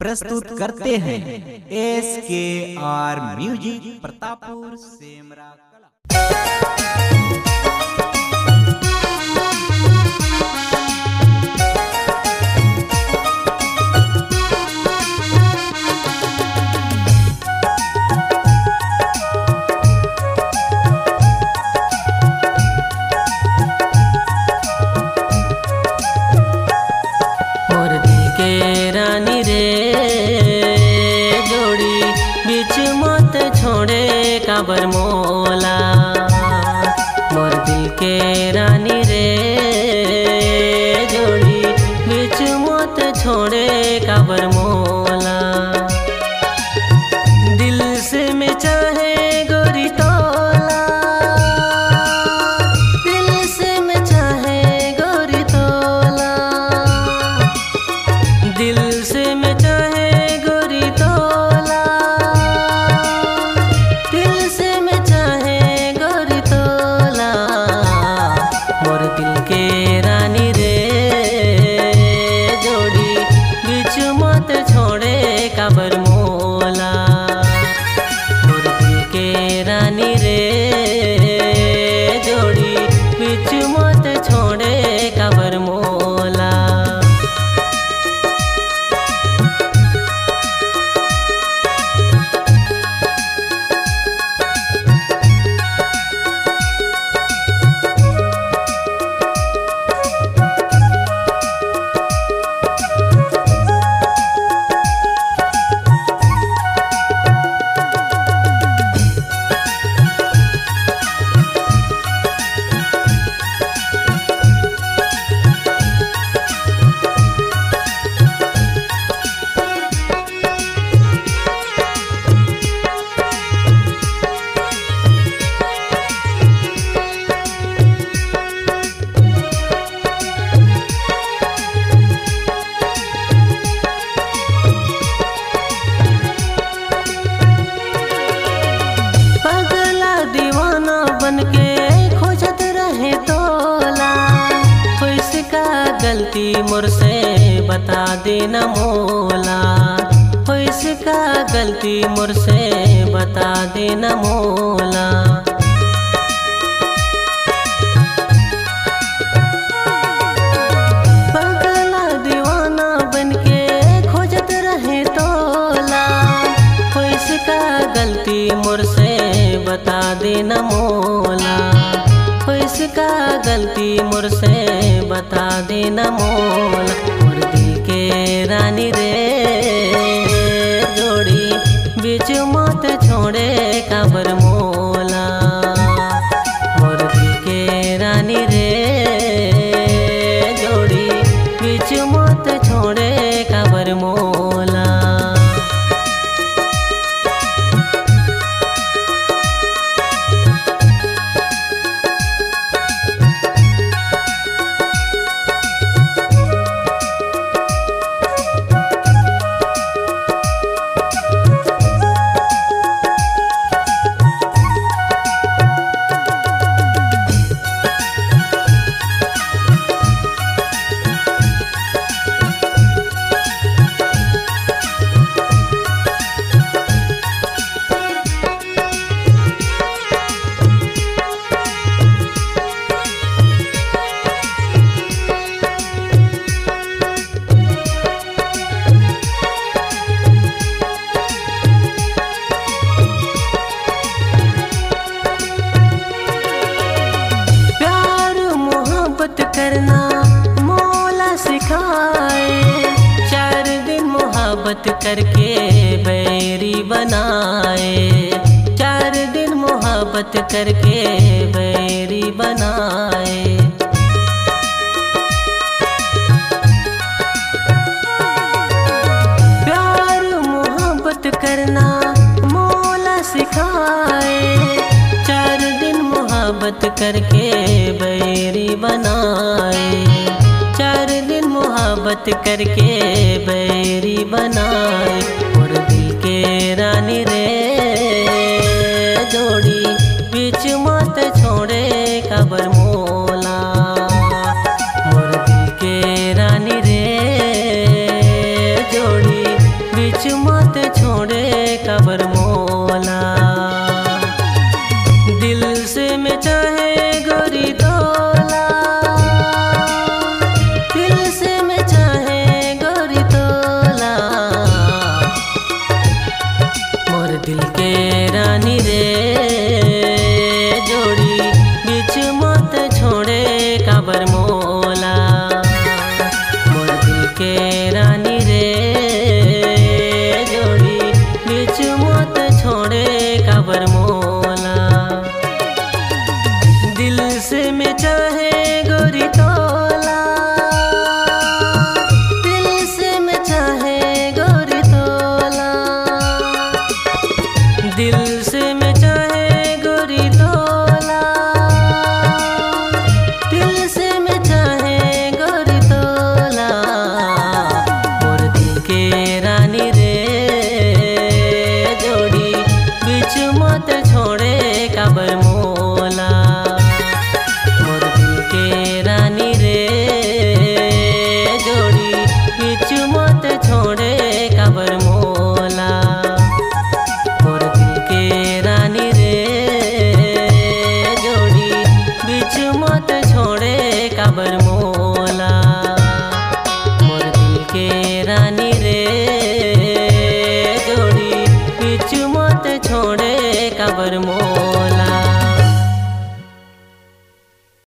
प्रस्तुत करते हैं SKR म्यूजिक प्रतापपुर सेमरा कला। रानी रे जोड़ी बीच मत छोड़े काबर मोला, मोर दिल के रानी रे जोड़ी बीच मत छोड़े काबर मोला। दिल से मैं चाहे गोरी तोला, दिल से मैं चाहे गोरी तोला, दिल से मैं चाहे गोरी तोला, दिल से मैं चाहे गोरी तोला। मोर दिल के रानी रे जोड़ी बीच मत छोड़े काबर मोला, मोर दिल के रानी रे जोड़ी बीच मत छोड़े काबर मोला। खोजत रहे तोला, कैसे का गलती मोर से बता देना मोला, कैसे का गलती मोर से बता देना मोला। पगला दीवाना बनके खोजत रहे तोला, कैसे का गलती मोर से बता देना मोला, कैसे का गलती मोर से बता देना मोला। मोर दिल के रानी रे जोड़ी बीच मत छोड़े काबर मोला, मोर दिल के रानी रे जोड़ी बीच मत छोड़े काबर मोला। करना मोला सिखाए, 4 दिन मोहब्बत करके बैरी बनाए, 4 दिन मोहब्बत करके बैरी बनाए। प्यार मोहब्बत करना मोला सिखाए, 4 दिन मोहब्बत करके बैरी बनाए, 4 दिन मोहब्बत करके बैरी बनाए। और दिल के रानी रे जोड़ी बीच मत छोड़े काबर मोला, मोर दिल के रानी रे जोड़ी के रानी रे जोड़ी बीच मत छोड़े काबर मोला। दिल से मैं चाहे गोरी तोला, दिल से मैं चाहे गोरी तोला, दिल से मैं चाहे गोरी तोला, दिल से मैं चाहे गोरी तोला। मोर दिल के